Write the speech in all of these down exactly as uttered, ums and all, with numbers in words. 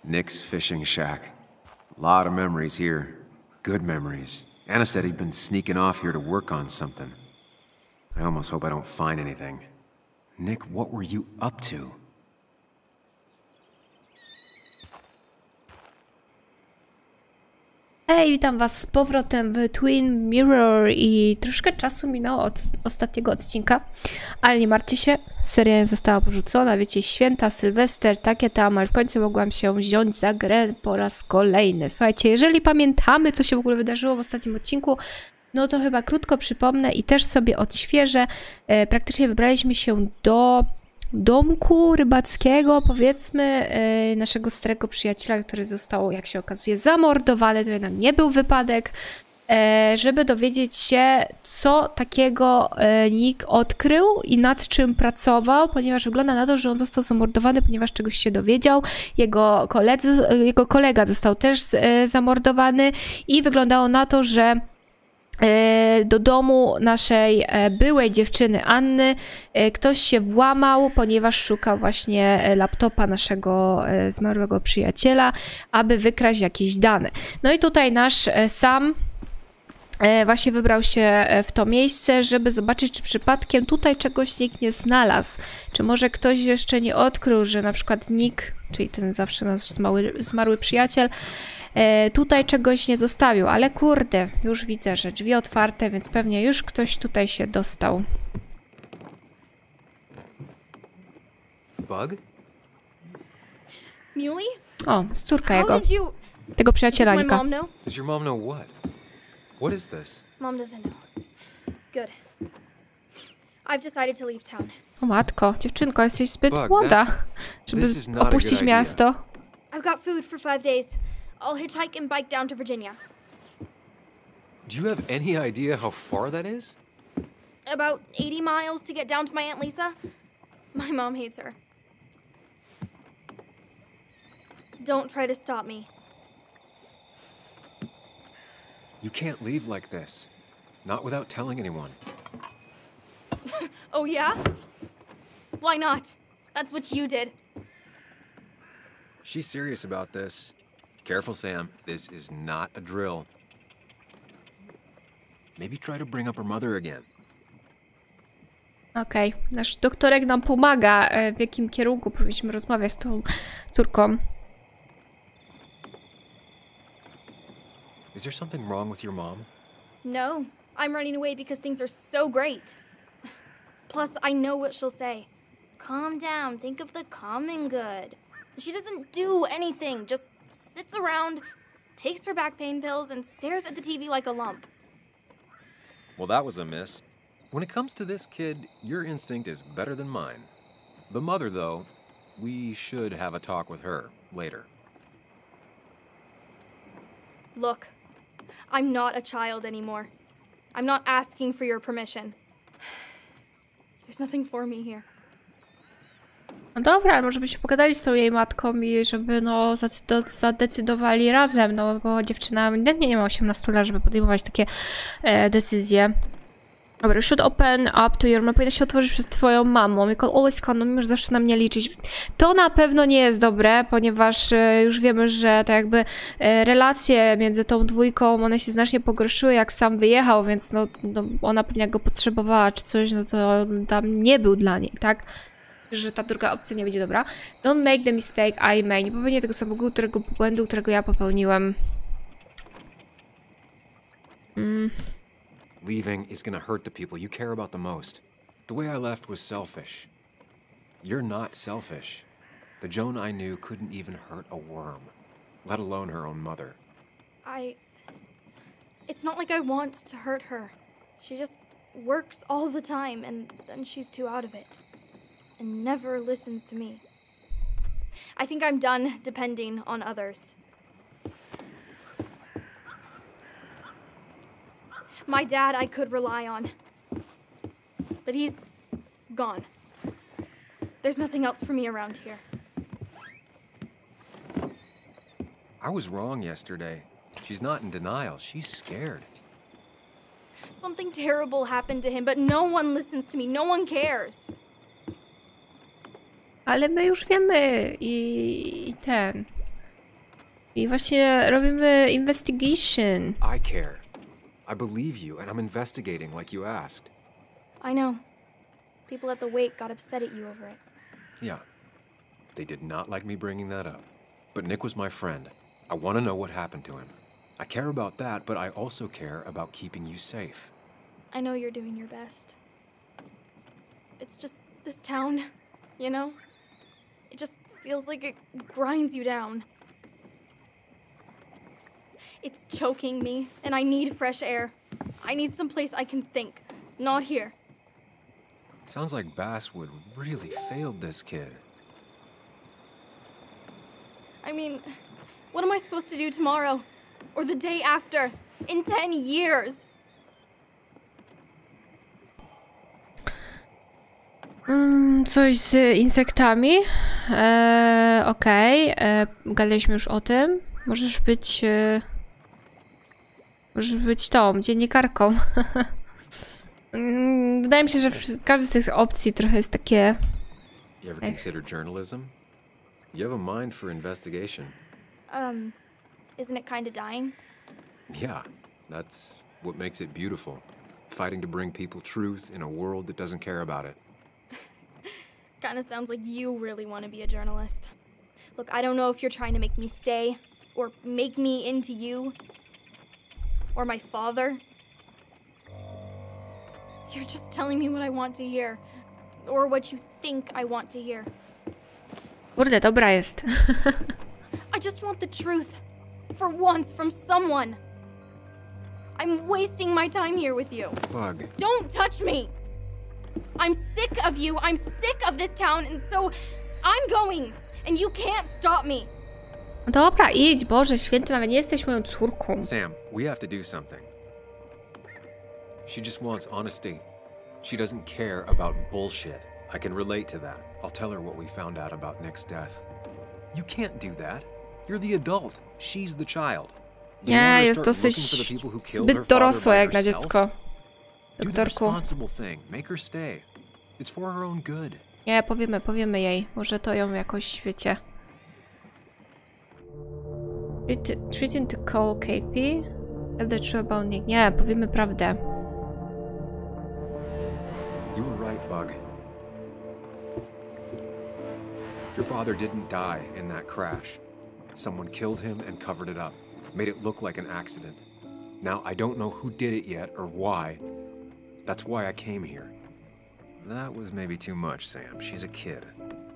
Nick's fishing shack. A lot of memories here. Good memories. Anna said he'd been sneaking off here to work on something. I almost hope I don't find anything. Nick, what were you up to? Hej, witam was z powrotem w Twin Mirror i troszkę czasu minęło od ostatniego odcinka, ale nie martwcie się, seria została porzucona, wiecie, święta, Sylwester, takie tam, ale w końcu mogłam się wziąć za grę po raz kolejny. Słuchajcie, jeżeli pamiętamy, co się w ogóle wydarzyło w ostatnim odcinku, no to chyba krótko przypomnę i też sobie odświeżę. E, praktycznie wybraliśmy się do domku rybackiego, powiedzmy, yy, naszego starego przyjaciela, który został, jak się okazuje, zamordowany. To jednak nie był wypadek, yy, żeby dowiedzieć się, co takiego yy, Nick odkrył i nad czym pracował, ponieważ wygląda na to, że on został zamordowany, ponieważ czegoś się dowiedział. Jego, koledzy, jego kolega został też yy, zamordowany i wyglądało na to, że do domu naszej byłej dziewczyny Anny ktoś się włamał, ponieważ szukał właśnie laptopa naszego zmarłego przyjaciela, aby wykraść jakieś dane. No i tutaj nasz Sam właśnie wybrał się w to miejsce, żeby zobaczyć, czy przypadkiem tutaj czegoś nikt nie znalazł. Czy może ktoś jeszcze nie odkrył, że na przykład Nick, czyli ten zawsze nasz zmarły, zmarły przyjaciel, tutaj czegoś nie zostawił, ale kurde, już widzę, że drzwi otwarte, więc pewnie już ktoś tutaj się dostał. Bug? Muley? O, z córka jego, tego przyjaciela Nika. Does your mom know what? What is this? Mom doesn't know. Good. I've decided to leave town. O matko, dziewczynko, jesteś zbyt Bug, młoda, that's- żeby this is not a opuścić good idea. miasto. I've got food for five days. I'll hitchhike and bike down to Virginia. Do you have any idea how far that is? About eighty miles to get down to my Aunt Lisa. My mom hates her. Don't try to stop me. You can't leave like this. Not without telling anyone. Oh, yeah? Why not? That's what you did. She's serious about this. Careful, Sam. This is not a drill. Maybe try to bring up her mother again. Okej, okay. Nasz doktorek nam pomaga, w jakim kierunku powinniśmy rozmawiać z tą córką. Is there something wrong with your mom? No, I'm running away because things are so great. Plus, I know what she'll say. Calm down, think of the common good. She doesn't do anything, just sits around, takes her back pain pills, and stares at the T V like a lump. Well, that was a miss. When it comes to this kid, your instinct is better than mine. The mother, though, we should have a talk with her later. Look, I'm not a child anymore. I'm not asking for your permission. There's nothing for me here. No dobra, ale może byście pogadali z tą jej matką i żeby no zadecydowali razem, no bo dziewczyna ewidentnie nie ma osiemnastu lat, żeby podejmować takie e, decyzje. Dobra, should open up to your mom. Powinna się otworzyć przed twoją mamą. You can always count on me, już zawsze na mnie liczyć. To na pewno nie jest dobre, ponieważ e, już wiemy, że tak jakby e, relacje między tą dwójką, one się znacznie pogorszyły, jak Sam wyjechał, więc no, no ona pewnie jak go potrzebowała czy coś, no to tam nie był dla niej, tak? Że ta druga opcja nie będzie dobra. Don't make the mistake I made. Nie popełnię tego samego którego błędu, którego ja popełniłem. Mm. Leaving is gonna hurt the people you care about the most. The way I left was selfish. You're not selfish. The Joan I knew couldn't even hurt a worm, let alone her own mother. I... It's not like I want to hurt her. She just works all the time, and then she's too out of it. And never listens to me. I think I'm done depending on others. My dad I could rely on. But he's gone. There's nothing else for me around here. I was wrong yesterday. She's not in denial. She's scared. Something terrible happened to him, but no one listens to me. No one cares. Ale my już wiemy i, i ten. I właśnie robimy investigation. I care. I believe you, and I'm investigating like you asked. I know. People at the wake got upset at you over it. Yeah. They did not like me bringing that up. But Nick was my friend. I want to know what happened to him. I care about that, but I also care about keeping you safe. I know you're doing your best. It's just this town, you know? It just feels like it grinds you down. It's choking me, and I need fresh air. I need some place I can think, not here. Sounds like Basswood really failed this kid. I mean, what am I supposed to do tomorrow? Or the day after? In ten years? Mm, coś z insektami. Eee, Okej, okay. eee, gadaliśmy już o tym. Możesz być... E, możesz być tą, dziennikarką. mm, wydaje mi się, że każda z tych opcji trochę jest takie... You ever considered journalism? You have a mind for investigation. Um, isn't it kind of dying? Yeah, that's what makes it beautiful. Fighting to bring people truth in a world that doesn't care about it. Kind of sounds like you really want to be a journalist. Look, I don't know if you're trying to make me stay, or make me into you, or my father. You're just telling me what I want to hear, or what you think I want to hear. Kurde, dobra jest. I just want the truth, for once, from someone. I'm wasting my time here with you. Bug. Don't touch me! I'm sick of you, I'm sick of this town, and so I'm going, and you can't stop me. Dobra, idź, Boże święty, nawet nie jesteś moją córką. Sam, we have to do something. She just wants honesty. She doesn't care about bullshit. I can relate to that. I'll tell her what we found out about Nick's death. You can't do that. You're the adult. She's the child. Nie, jest dosyć zbyt dorosła jak na dziecko. Doktorku. Nie, powiemy, powiemy jej. Może to ją jakoś, wiecie. Treating to call Kathy. Tell the truth about Nick. Nie, powiemy prawdę. You were right, Bug. Your father didn't die in that crash. Someone killed him and covered it up. Made it look like an accident. Now, I don't know who did it yet or why. That's why I came here. That was maybe too much, Sam. She's a kid.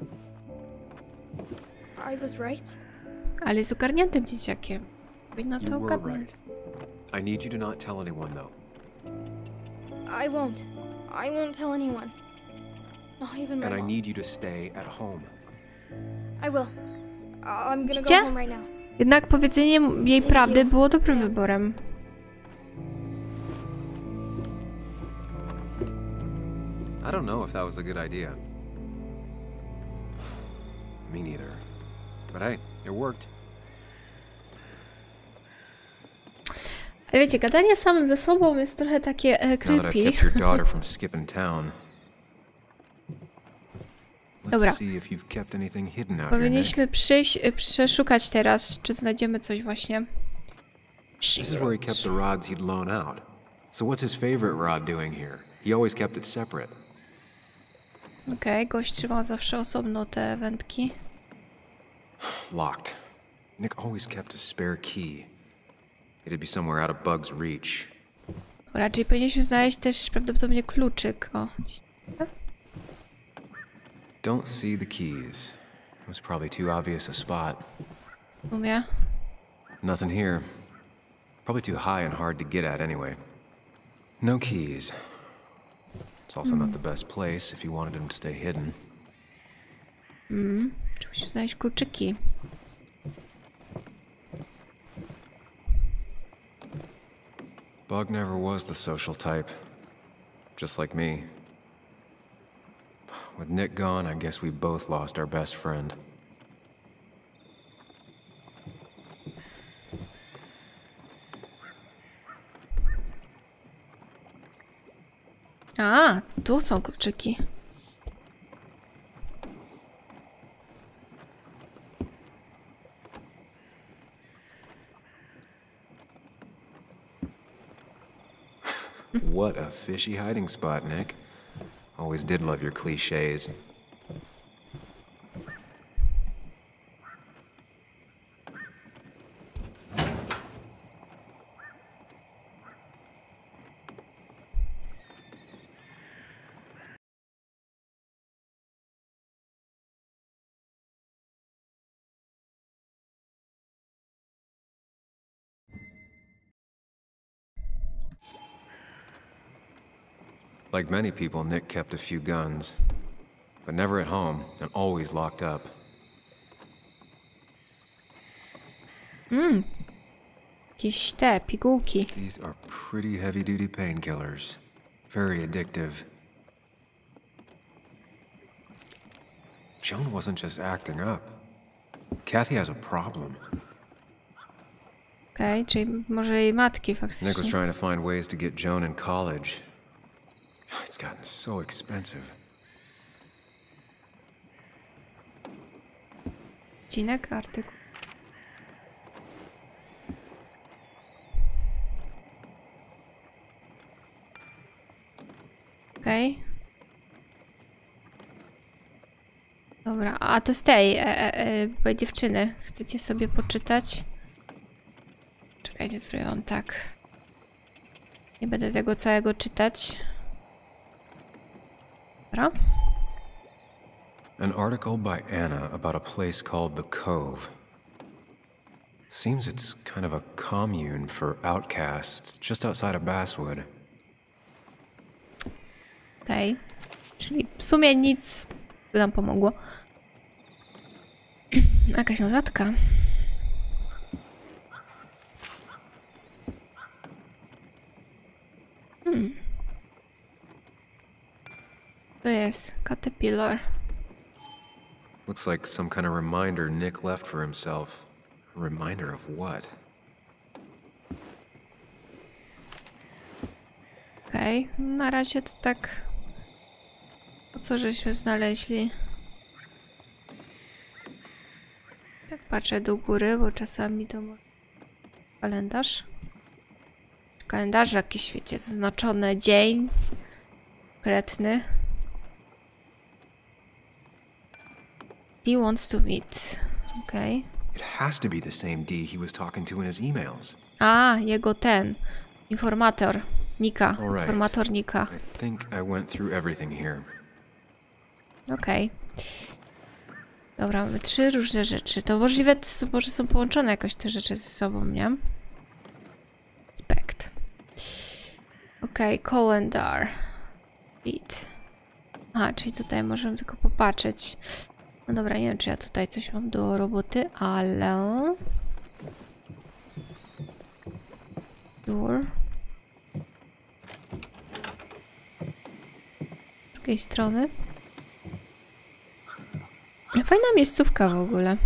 I was right. Ale jest ogarniętym dzieciakiem. Powinno to You were ogarnąć. right. I need you to not tell anyone, though. I won't. I won't tell anyone. Not even my And I mom. need you to stay at home. I will. I'm gonna Widzicie? go home right now. Jednak powiedzenie jej prawdy było dobrym wyborem. I don't know if that was a good idea. Me neither. But hey, it worked. Ale wiecie, gadanie samym ze sobą jest trochę takie e, Now that I've creepy. kept your daughter from skipping town. Dobra. Let's see if you've kept anything hidden out here, Nick. Powinniśmy przyjść, e, przeszukać teraz, czy znajdziemy coś właśnie. This is where he kept the rods he'd loan out. So what's his favorite rod doing here? He always kept it separate. Okej, okay, gość trzymał zawsze osobno te wędki. Locked. Nick always kept a spare key. It'd be somewhere out of Bug's reach. Dobra, czyli powinniśmy znaleźć też prawdopodobnie kluczyk. O, gdzieś... Don't see the keys. It was probably too obvious a spot. Umie. Nothing here. Probably too high and hard to get at anyway. No keys. It's also not the best place if you wanted him to stay hidden. Mm, musimy znaleźć kluczyki. Bug never was the social type. Just like me. With Nick gone, I guess we both lost our best friend. A, tu są kluczyki. What a fishy hiding spot, Nick. Always did love your cliches. Like many people, Nick kept a few guns, but never at home and always locked up. Mmm. Jakieś te pigułki. These are pretty heavy-duty painkillers. Very addictive. Joan wasn't just acting up. Kathy has a problem. Okej, okay, czyli może jej matki faktycznie. Nick was trying to find ways to get Joan in college. It's gotten so expensive. Odcinek, artykuł. Okej. Okay. Dobra, a to z tej e, e, e, dziewczyny. Chcecie sobie poczytać? Czekajcie, zrobię on tak. Nie będę tego całego czytać. Dobra. An article by Anna about a place called The Cove. Seems it's kind of a commune for outcasts just outside of Basswood. Okej. Okay. Czyli w sumie nic by nam pomogło. Jakaś notatka. Hmm. To jest Caterpillar. Looks like some kind of reminder Nick left for himself. A reminder of what? Okej, okay. Na razie to tak... Po co żeśmy znaleźli? Tak patrzę do góry, bo czasami to... Kalendarz. W kalendarzu jakieś, wiecie, zaznaczone dzień. Konkretny. D wants to meet. Okej. Okay. It has to be the same D he was talking to in his emails. A, jego ten. Informator. Nika. Right. Informator Nika. I think I went through everything here. Okej. Okay. Dobra, mamy trzy różne rzeczy. To możliwe, to może są połączone jakoś te rzeczy ze sobą, nie? Inspect. Okej, okay, calendar. Read. Aha, czyli tutaj możemy tylko popatrzeć. No dobra, nie wiem, czy ja tutaj coś mam do roboty, ale... Door. Z drugiej strony. Fajna miejscówka w ogóle.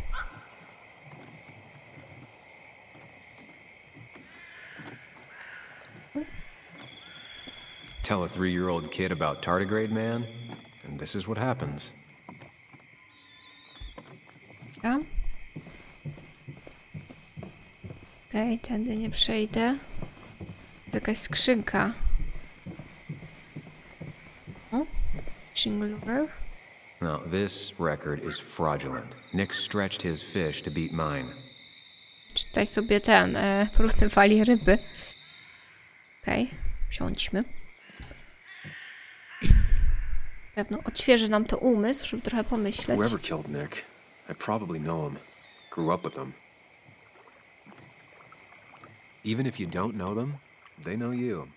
Tell a three-year-old kid about tardigrade man, and this is what happens. Ja? Okej, okay, tędy nie przejdę. To jakaś skrzynka. O? Shingler. Now, this record is fraudulent. Nick stretched his fish to beat mine. Czytaj sobie ten, e, porównywali ryby. Okej, okay, wsiądźmy. Pewno odświeży nam to umysł, żeby trochę pomyśleć. Whoever killed Nick, I probably know him. Grew up with them. Even if you don't know them, they know you.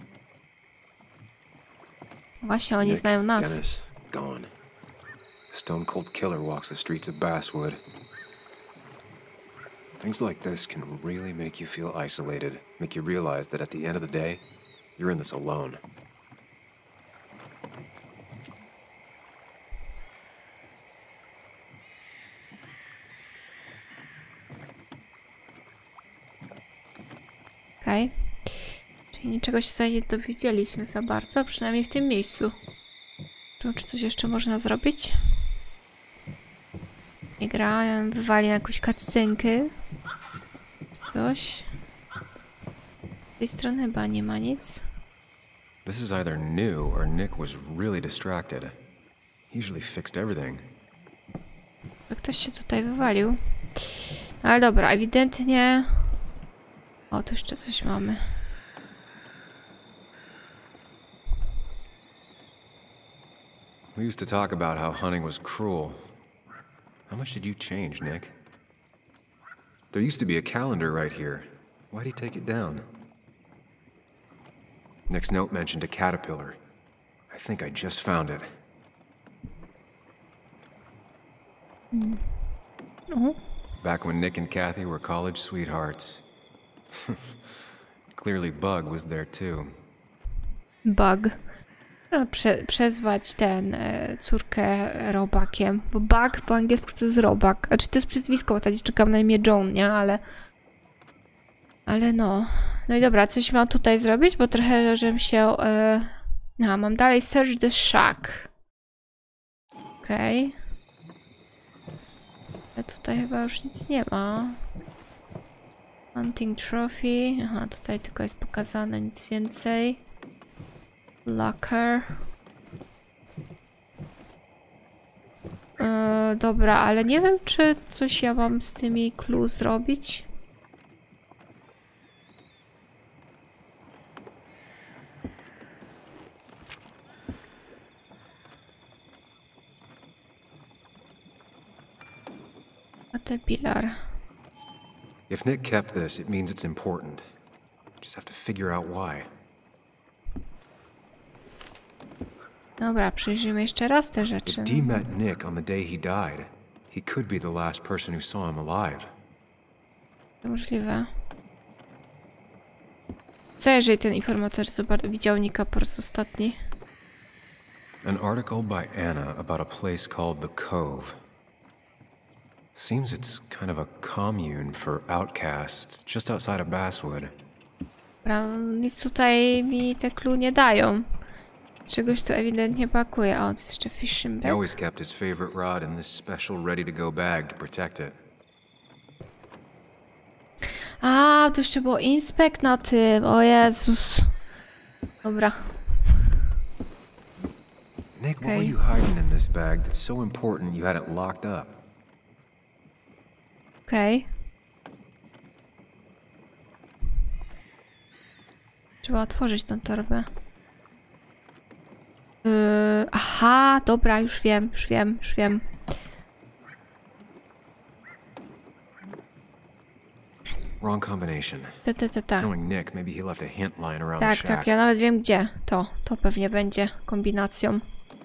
Właśnie, oni Nick, znają nas. Dennis, gone. A stone cold killer walks the streets of Basswood. Things like this can really make you feel isolated, make you realize that at the end of the day, you're in this alone. Okej. Okay. Czyli niczego się tutaj nie dowiedzieliśmy za bardzo, przynajmniej w tym miejscu. Czy, czy coś jeszcze można zrobić? Nie grałem, wywali na jakąś cutscenkę. Coś. Z tej strony chyba nie ma nic. This is either new or Nick was really distracted. He usually fixed everything. Ktoś się tutaj wywalił. Ale dobra, ewidentnie... O, tu jeszcze coś mamy. We used to talk about how hunting was cruel. How much did you change, Nick? There used to be a calendar right here. Why'd he take it down? Nick's note mentioned a caterpillar. I think I just found it. Mm. Oh. Back when Nick and Kathy were college sweethearts. Clearly Bug was there too. Bug. No, prze przezwać ten e, córkę Robakiem. Bo Bug po angielsku to jest Robak. Znaczy to jest przyzwisko, bo ta dziewczynka ma na imię Joan, nie? Ale... Ale no... No i dobra, coś mam tutaj zrobić, bo trochę, żebym się... E... No, mam dalej search the shack. Okej. Okay. Ale tutaj chyba już nic nie ma. Hunting trophy. Aha, tutaj tylko jest pokazane, nic więcej. Locker. Yy, dobra, ale nie wiem, czy coś ja mam z tymi clue zrobić. Caterpillar. If Nick kept this, it means it's important. I just have to figure out why. Dobra, przejrzymy jeszcze raz te rzeczy. If Dee met Nick on the day he died, he could be the last person who saw him alive. To możliwe. Co jeżeli ten informator widział Nicka po raz ostatni? An article by Anna about a place called The Cove. Seems it's kind of a commune for outcasts just outside of Basswood. Dobra, nic tutaj mi te clue nie dają. Czegoś tu ewidentnie brakuje. O, to jest jeszcze fishing bag. He always kept his favorite rod in this special ready-to-go bag to protect it. A, to jeszcze było inspect na tym. O Jezus. Dobra. Nick, okay. What were you hiding in this bag that's so important you had it locked up? Okej. Okay. Trzeba otworzyć tą torbę. Yy, aha, dobra, już wiem, już wiem, już wiem. Wrong combination. Ta, ta, ta, ta. Knowing Nick, maybe he left a hint lying around Tak, the shack. tak, ja nawet wiem gdzie. To, to pewnie będzie kombinacją.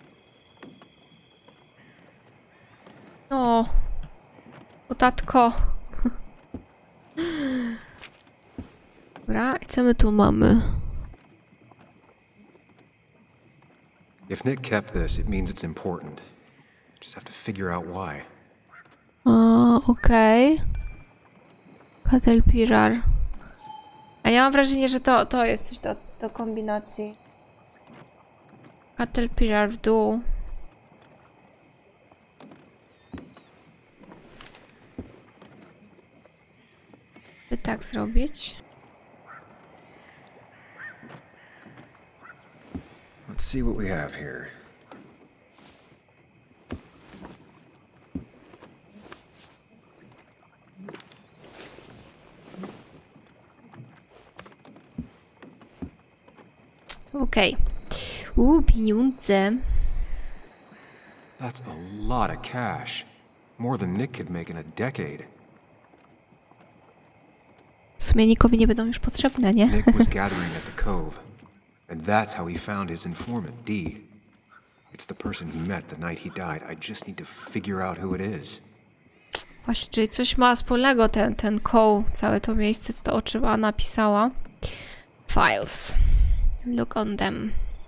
O, potatko. Dobra, i co my tu mamy? If Nick kept this, it means it's important. Just have to figure out why. O, okej. Okay. Caterpillar. A ja mam wrażenie, że to, to jest coś do, do kombinacji. Caterpillar w dół. By tak zrobić. Let's see what we have here. Okej. Okay. Uuu, pieniądze. That's a lot of cash. More than Nick could make in a decade. W sumie Nickowi nie będą już potrzebne, nie? Nick was gathering at the cove. And that's how he found his informant, Dee. It's the person he met the night he died. I just need to figure out who it is. Właśnie, czyli coś ma wspólnego ten, ten koł, całe to miejsce, co to o czym Anna napisała. Files. Look on them.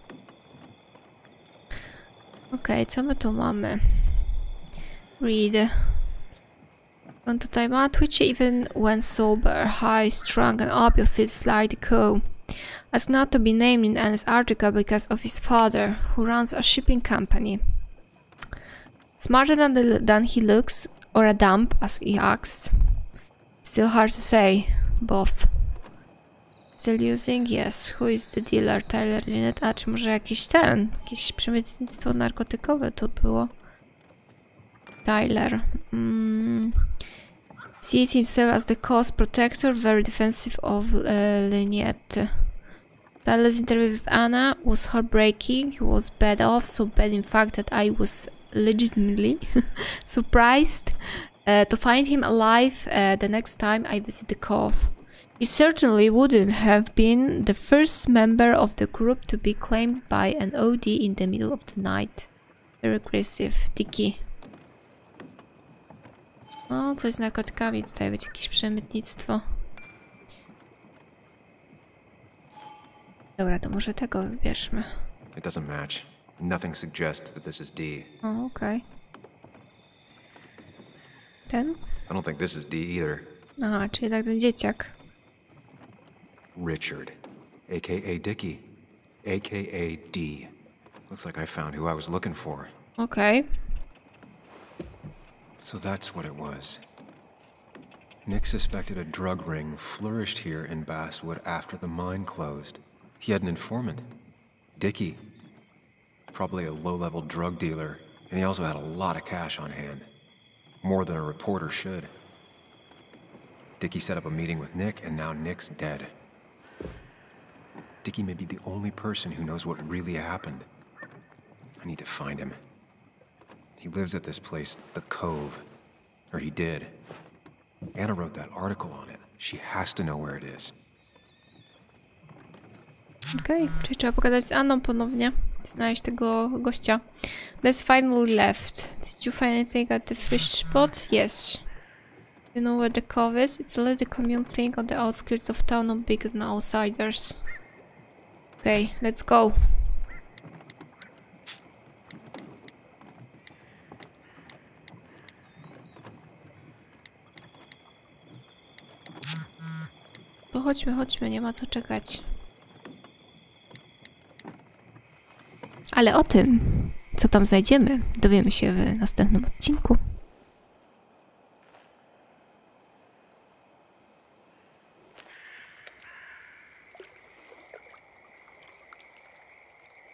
Okej, okay, co my tu mamy? Read. On tutaj ma Twitch even when sober, high, strong and opposites like the cow. Asked not to be named in Anna's article because of his father, who runs a shipping company. Smarter than, the, than he looks, or a dump, as he asks. Still hard to say. Both. Still using? Yes. Who is the dealer? Tyler Lynette. A, czy może jakiś ten? Jakieś przemytnictwo narkotykowe to było? Tyler. Mm. Sees himself as the cause protector, very defensive of uh, Lynette. Tyler's interview with Anna was heartbreaking. He was bad off, so bad in fact that I was legitimately surprised uh, to find him alive uh, the next time I visit the cove. He certainly wouldn't have been the first member of the group to be claimed by an O D in the middle of the night. Very aggressive. Dicky. No, coś z narkotykami. Tutaj będzie jakieś przemytnictwo. Dobra, to może tego wybierzmy. It doesn't match. Nothing suggests that this is D. O, okej. Okay. Ten? I don't think this is D either. Aha, czyli tak ten dzieciak. Richard, aka Dickie, aka D. Looks like I found who I was looking for. Okej. Okay. So that's what it was. Nick suspected a drug ring flourished here in Basswood after the mine closed. He had an informant, Dickie. Probably a low-level drug dealer, and he also had a lot of cash on hand. More than a reporter should. Dickie set up a meeting with Nick, and now Nick's dead. Dickie may be the only person who knows what really happened. I need to find him. He lives at this place, The Cove. Or he did. Anna wrote that article on it. She has to know where it is. Okej, okay, czyli trzeba pogadać z Anną ponownie. Znaleźć tego gościa. Let's finally left. Did you find anything at the fish spot? Yes. You know where the cove is? It's a little commune thing on the outskirts of town, not big than outsiders. Okay, let's go. To chodźmy, chodźmy, nie ma co czekać. Ale o tym, co tam znajdziemy, dowiemy się w następnym odcinku.